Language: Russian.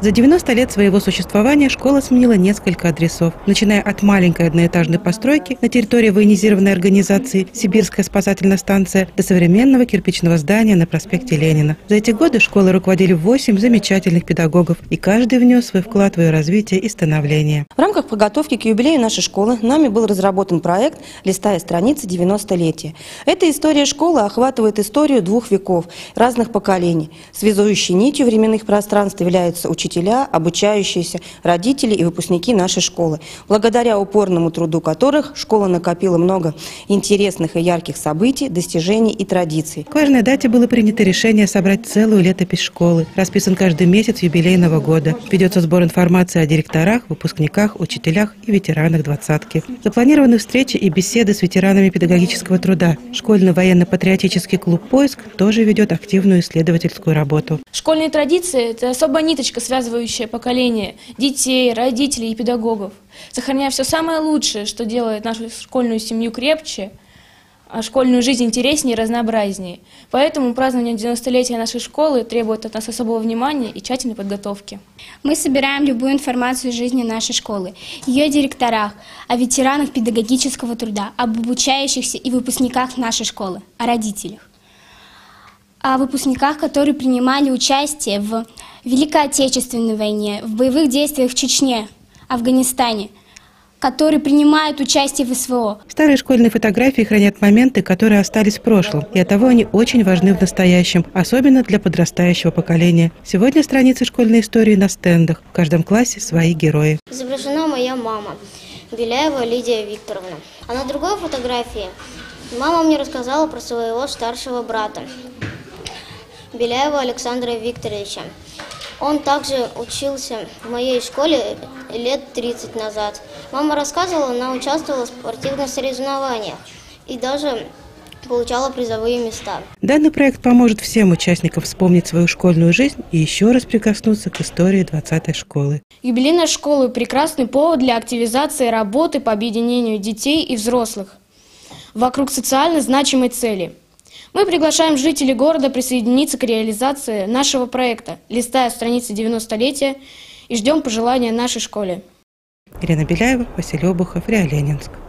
За 90 лет своего существования школа сменила несколько адресов, начиная от маленькой одноэтажной постройки на территории военизированной организации «Сибирская спасательная станция» до современного кирпичного здания на проспекте Ленина. За эти годы школой руководили 8 замечательных педагогов, и каждый внес свой вклад в ее развитие и становление. В рамках подготовки к юбилею нашей школы нами был разработан проект «Листая страницы 90-летия». Эта история школы охватывает историю 2 веков, разных поколений. Связующей нитью временных пространств являются учителя, обучающиеся, родители и выпускники нашей школы, благодаря упорному труду которых школа накопила много интересных и ярких событий, достижений и традиций. К важной дате было принято решение собрать целую летопись школы. Расписан каждый месяц юбилейного года. Ведется сбор информации о директорах, выпускниках, учителях и ветеранах двадцатки. Запланированы встречи и беседы с ветеранами педагогического труда. Школьный военно-патриотический клуб «Поиск» тоже ведет активную исследовательскую работу. Школьные традиции – это особая ниточка, связывающая поколение детей, родителей и педагогов, сохраняя все самое лучшее, что делает нашу школьную семью крепче, а школьную жизнь интереснее и разнообразнее. Поэтому празднование 90-летия нашей школы требует от нас особого внимания и тщательной подготовки. Мы собираем любую информацию из жизни нашей школы, ее директорах, о ветеранах педагогического труда, об обучающихся и выпускниках нашей школы, о родителях, о выпускниках, которые принимали участие в Великой Отечественной войне, в боевых действиях в Чечне, Афганистане, которые принимают участие в СВО. Старые школьные фотографии хранят моменты, которые остались в прошлом, и оттого они очень важны в настоящем, особенно для подрастающего поколения. Сегодня страницы школьной истории на стендах. В каждом классе свои герои. Изображена моя мама, Беляева Лидия Викторовна. А на другой фотографии мама мне рассказала про своего старшего брата, Беляева Александра Викторовича. Он также учился в моей школе лет 30 назад. Мама рассказывала, она участвовала в спортивных соревнованиях и даже получала призовые места. Данный проект поможет всем участникам вспомнить свою школьную жизнь и еще раз прикоснуться к истории 20-й школы. Юбилей школы – прекрасный повод для активизации работы по объединению детей и взрослых вокруг социально значимой цели. Мы приглашаем жителей города присоединиться к реализации нашего проекта «Листая страницы 90-летия» и ждем пожелания нашей школе. Ирина Беляева, Василий Обухов, РИА Ленинск.